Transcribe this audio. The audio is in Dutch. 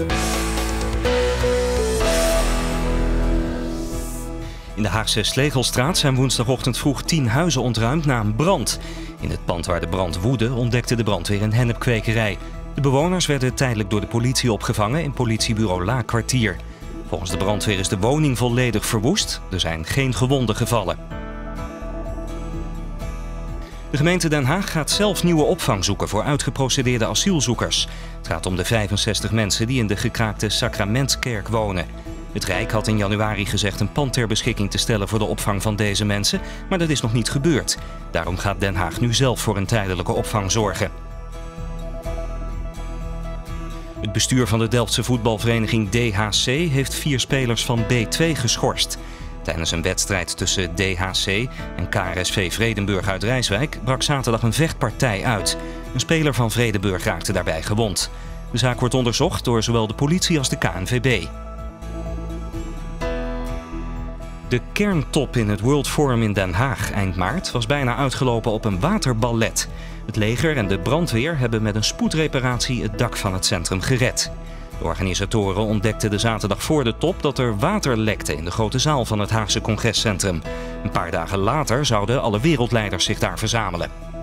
In de Haagse Slegelstraat zijn woensdagochtend vroeg 10 huizen ontruimd na een brand. In het pand waar de brand woedde ontdekte de brandweer een hennepkwekerij. De bewoners werden tijdelijk door de politie opgevangen in politiebureau Laakkwartier. Volgens de brandweer is de woning volledig verwoest. Er zijn geen gewonden gevallen. De gemeente Den Haag gaat zelf nieuwe opvang zoeken voor uitgeprocedeerde asielzoekers. Het gaat om de 65 mensen die in de gekraakte Sacramentkerk wonen. Het Rijk had in januari gezegd een pand ter beschikking te stellen voor de opvang van deze mensen, maar dat is nog niet gebeurd. Daarom gaat Den Haag nu zelf voor een tijdelijke opvang zorgen. Het bestuur van de Delftse voetbalvereniging DHC heeft 4 spelers van B2 geschorst. Tijdens een wedstrijd tussen DHC en KRSV Vredenburg uit Rijswijk brak zaterdag een vechtpartij uit. Een speler van Vredenburg raakte daarbij gewond. De zaak wordt onderzocht door zowel de politie als de KNVB. De kerntop in het World Forum in Den Haag eind maart was bijna uitgelopen op een waterballet. Het leger en de brandweer hebben met een spoedreparatie het dak van het centrum gered. De organisatoren ontdekten de zaterdag voor de top dat er water lekte in de grote zaal van het Haagse congrescentrum. Een paar dagen later zouden alle wereldleiders zich daar verzamelen.